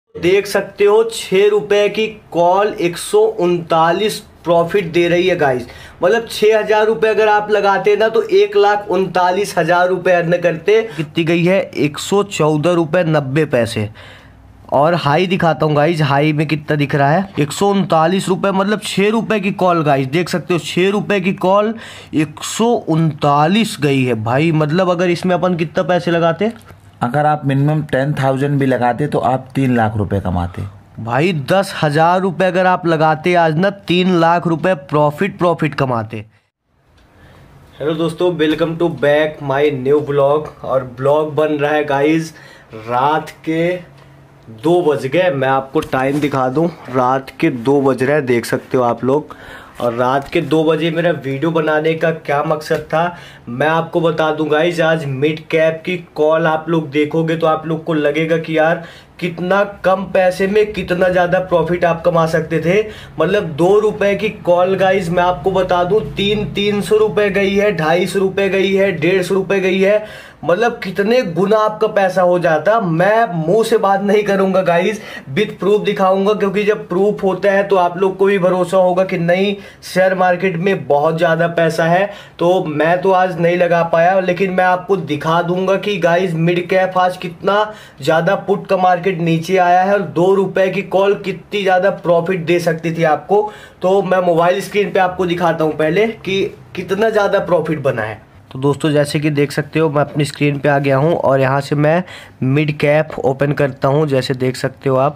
देख सकते हो 6 रुपए की कॉल 139 प्रॉफिट दे रही है गाइस। मतलब 6,000 रुपए अगर आप लगाते ना तो 1,39,000 रुपए अर्न करते। कितनी गई है 114 रुपए 90 पैसे। और हाई दिखाता हूँ गाइज, हाई में कितना दिख रहा है 139 रुपए। मतलब 6 रुपए की कॉल गाइज, देख सकते हो 6 रुपए की कॉल 139 गई है भाई। मतलब अगर इसमें अपन कितना पैसे लगाते, अगर आप मिनिमम 10,000 भी लगाते तो आप 3 लाख रुपए कमाते भाई। 10,000 रुपए अगर आप लगाते आज ना 3 लाख रुपए प्रॉफिट कमाते। हेलो दोस्तों, welcome to back my new blog. और ब्लॉग बन रहा है गाइज रात के 2 बज गए। मैं आपको टाइम दिखा दूं, रात के 2 बज रहे हैं, देख सकते हो आप लोग। और रात के 2 बजे मेरा वीडियो बनाने का क्या मकसद था मैं आपको बता दूं गाइज। आज मिड कैप की कॉल आप लोग देखोगे तो आप लोग को लगेगा कि यार कितना कम पैसे में कितना ज़्यादा प्रॉफिट आप कमा सकते थे। मतलब 2 रुपए की कॉल गाइज मैं आपको बता दूं 300 रुपए गई है, 250 रुपए गई है, 150 रुपए गई है। मतलब कितने गुना आपका पैसा हो जाता। मैं मुंह से बात नहीं करूंगा गाइज, विद प्रूफ दिखाऊंगा, क्योंकि जब प्रूफ होता है तो आप लोग को भी भरोसा होगा कि नहीं शेयर मार्केट में बहुत ज़्यादा पैसा है। तो मैं तो आज नहीं लगा पाया, लेकिन मैं आपको दिखा दूंगा कि गाइज मिड कैप आज कितना ज़्यादा पुट का मार्केट नीचे आया है और 2 रुपए की कॉल कितनी ज़्यादा प्रॉफिट दे सकती थी आपको। तो मैं मोबाइल स्क्रीन पे आपको दिखाता हूँ पहले कि कितना ज़्यादा प्रॉफिट बना है। तो दोस्तों जैसे कि देख सकते हो मैं अपनी स्क्रीन पे आ गया हूँ और यहाँ से मैं मिड कैप ओपन करता हूँ। जैसे देख सकते हो आप,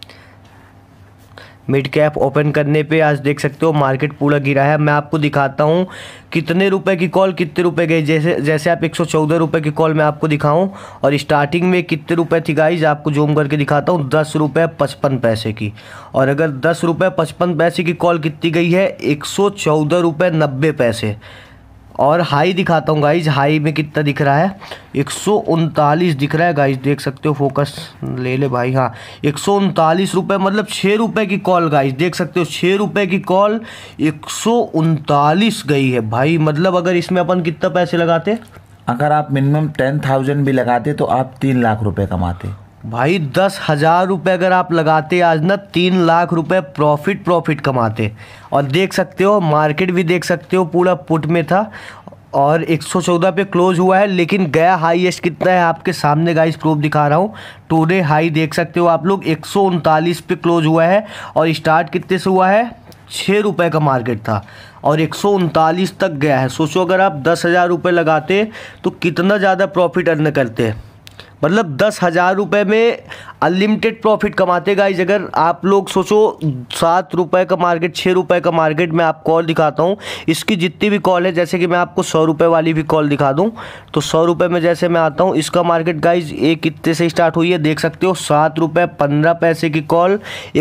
मिड कैप ओपन करने पे आज देख सकते हो मार्केट पूरा गिरा है। मैं आपको दिखाता हूँ कितने रुपए की कॉल कितने रुपए गई। जैसे आप 114 रुपए की कॉल मैं आपको दिखाऊं और स्टार्टिंग में कितने रुपए थी गाइज, आपको जूम करके दिखाता हूँ 10 रुपये 55 पैसे की। और अगर 10 रुपये 55 पैसे की कॉल कितनी गई है 114 रुपये 90 पैसे। और हाई दिखाता हूँ गाइज, हाई में कितना दिख रहा है 139 दिख रहा है गाइज, देख सकते हो। फोकस ले ले भाई, हाँ 139 रुपये। मतलब 6 रुपए की कॉल गाइज, देख सकते हो 6 रुपए की कॉल 139 गई है भाई। मतलब अगर इसमें अपन कितना पैसे लगाते, अगर आप मिनिमम 10,000 भी लगाते तो आप 3 लाख रुपए कमाते भाई। 10,000 रुपये अगर आप लगाते आज ना 3 लाख रुपए प्रॉफिट कमाते। और देख सकते हो मार्केट भी देख सकते हो पूरा पुट में था और 114 पे क्लोज हुआ है, लेकिन गया हाईएस्ट कितना है आपके सामने गाइस, प्रूफ दिखा रहा हूँ। टुडे हाई देख सकते हो आप लोग 139 पे क्लोज हुआ है और स्टार्ट कितने से हुआ है 6 रुपये का मार्केट था और 139 तक गया है। सोचो अगर आप 10,000 रुपये लगाते तो कितना ज़्यादा प्रॉफिट अर्न करते। मतलब 10,000 रुपये में अनलिमिटेड प्रॉफिट कमाते गाइज। अगर आप लोग सोचो 7 रुपये का मार्केट, 6 रुपये का मार्केट में आप कॉल दिखाता हूँ, इसकी जितनी भी कॉल है, जैसे कि मैं आपको 100 रुपये वाली भी कॉल दिखा दूँ तो 100 रुपये में जैसे मैं आता हूँ, इसका मार्केट गाइज एक कितने से स्टार्ट हुई है देख सकते हो 7 रुपये 15 पैसे की कॉल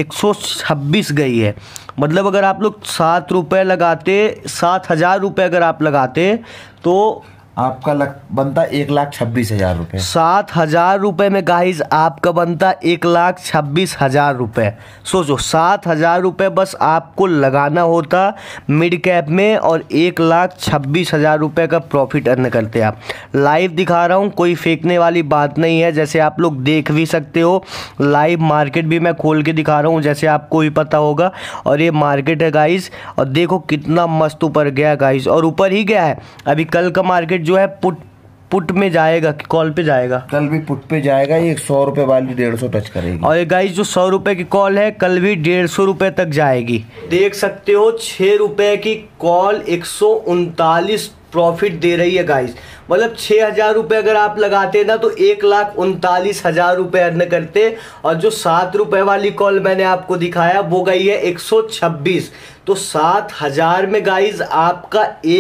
126 गई है। मतलब अगर आप लोग 7 रुपये लगाते, 7,000 रुपये अगर आप लगाते तो आपका बनता 1,26,000 रुपये। 7,000 रुपये में गाइज आपका बनता 1,26,000 रुपये। सोचो 7,000 रुपये बस आपको लगाना होता मिड कैप में और 1,26,000 रुपये का प्रॉफिट अर्न करते आप। लाइव दिखा रहा हूँ, कोई फेंकने वाली बात नहीं है। जैसे आप लोग देख भी सकते हो लाइव मार्केट भी मैं खोल के दिखा रहा हूँ, जैसे आपको भी पता होगा। और ये मार्केट है गाइज और देखो कितना मस्त ऊपर गया गाइज, और ऊपर ही गया है। अभी कल का मार्केट जो है पुट में जाएगा कि कॉल पे जाएगा, कल भी पुट पे जाएगा। ये 100 रुपये वाली 150 टच करेगी और ये गाइस जो 100 रुपये की कॉल है कल भी 150 रुपये तक जाएगी। देख सकते हो 6 रुपये की कॉल 139 प्रॉफिट दे रही है गाइस। मतलब 6,000 रुपये अगर आप लगाते ना तो 1,39,000 रुपये अर्न करते। और जो 7 रुपये वाली कॉल मैंने आपको दिखाया वो गई है 126। तो 7,000 में गाइज आपका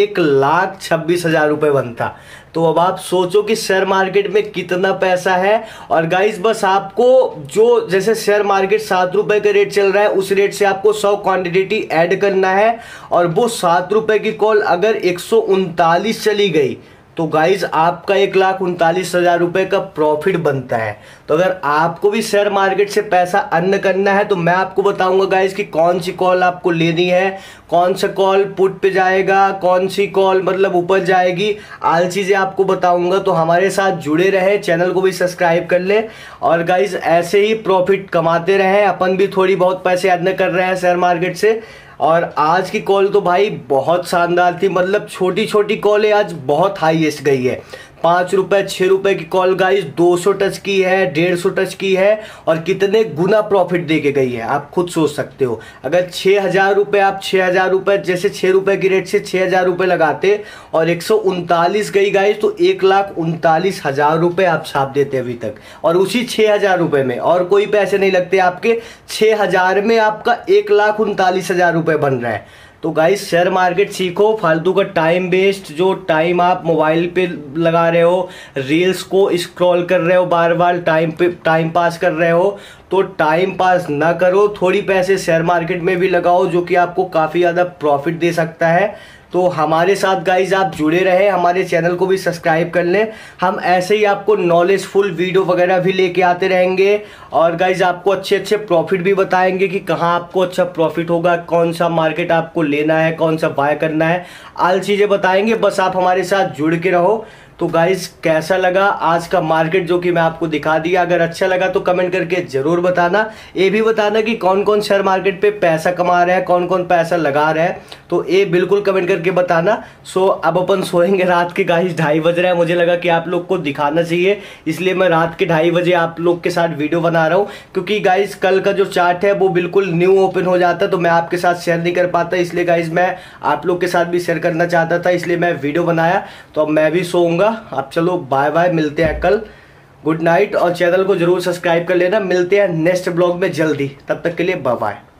1,26,000 रुपये बनता। तो अब आप सोचो कि शेयर मार्केट में कितना पैसा है। और गाइज बस आपको जो जैसे शेयर मार्केट 7 रुपये का रेट चल रहा है उस रेट से आपको 100 क्वांटिटी ऐड करना है। और वो 7 रुपये की कॉल अगर 139 चली गई तो गाइज आपका 1,39,000 रुपये का प्रॉफिट बनता है। तो अगर आपको भी शेयर मार्केट से पैसा अर्न करना है तो मैं आपको बताऊंगा गाइज कि कौन सी कॉल आपको लेनी है, कौन सा कॉल पुट पे जाएगा, कौन सी कॉल मतलब ऊपर जाएगी, आल चीज़ें आपको बताऊंगा। तो हमारे साथ जुड़े रहें, चैनल को भी सब्सक्राइब कर लें और गाइज ऐसे ही प्रॉफिट कमाते रहें। अपन भी थोड़ी बहुत पैसे अर्न कर रहे हैं शेयर मार्केट से। और आज की कॉल तो भाई बहुत शानदार थी, मतलब छोटी छोटी कॉलें आज बहुत हाईएस्ट गई है। 5 रुपए 6 रुपए की कॉल गाइस 200 टच की है, 150 टच की है और कितने गुना प्रॉफिट दे के गई है आप खुद सोच सकते हो। अगर 6,000 रुपये आप 6,000 रुपये जैसे 6 रुपए की रेट से 6,000 रुपये लगाते और 139 गई गाइस तो 1,39,000 रुपये आप छाप देते अभी तक। और उसी 6,000 रुपये में और कोई पैसे नहीं लगते आपके, 6,000 में आपका 1,39,000 रुपये बन रहा है। तो गाइस शेयर मार्केट सीखो, फालतू का टाइम वेस्ट, जो टाइम आप मोबाइल पे लगा रहे हो, रील्स को स्क्रॉल कर रहे हो, बार बार टाइम पास कर रहे हो, तो टाइम पास ना करो। थोड़ी पैसे शेयर मार्केट में भी लगाओ जो कि आपको काफ़ी ज़्यादा प्रॉफिट दे सकता है। तो हमारे साथ गाइज आप जुड़े रहे, हमारे चैनल को भी सब्सक्राइब कर लें। हम ऐसे ही आपको नॉलेजफुल वीडियो वगैरह भी लेके आते रहेंगे और गाइज आपको अच्छे अच्छे प्रॉफिट भी बताएंगे कि कहाँ आपको अच्छा प्रॉफिट होगा, कौन सा मार्केट आपको लेना है, कौन सा बाय करना है, आल चीज़ें बताएंगे। बस आप हमारे साथ जुड़ के रहो। तो गाइज कैसा लगा आज का मार्केट जो कि मैं आपको दिखा दिया, अगर अच्छा लगा तो कमेंट करके जरूर बताना। ये भी बताना कि कौन कौन शेयर मार्केट पे पैसा कमा रहा है, कौन कौन पैसा लगा रहा है, तो ये बिल्कुल कमेंट करके बताना। सो अब अपन सोएंगे रात के गाइज 2:30 बज रहे हैं। मुझे लगा कि आप लोग को दिखाना चाहिए, इसलिए मैं रात के 2:30 बजे आप लोग के साथ वीडियो बना रहा हूँ। क्योंकि गाइज कल का जो चार्ट है वो बिल्कुल न्यू ओपन हो जाता तो मैं आपके साथ शेयर नहीं कर पाता, इसलिए गाइज मैं आप लोग के साथ भी शेयर करना चाहता था, इसलिए मैं वीडियो बनाया। तो अब मैं भी सोऊंगा। आप चलो बाय बाय, मिलते हैं कल, गुड नाइट। और चैनल को जरूर सब्सक्राइब कर लेना। मिलते हैं नेक्स्ट ब्लॉग में जल्दी, तब तक के लिए बाय बाय।